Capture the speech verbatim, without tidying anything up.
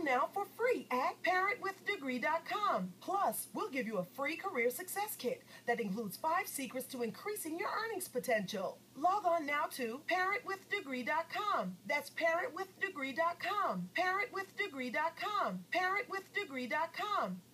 Enroll now for free at parent with degree dot com. Plus, we'll give you a free career success kit that includes five secrets to increasing your earnings potential. Log on now to parent with degree dot com. That's parent with degree dot com. parent with degree dot com. parent with degree dot com.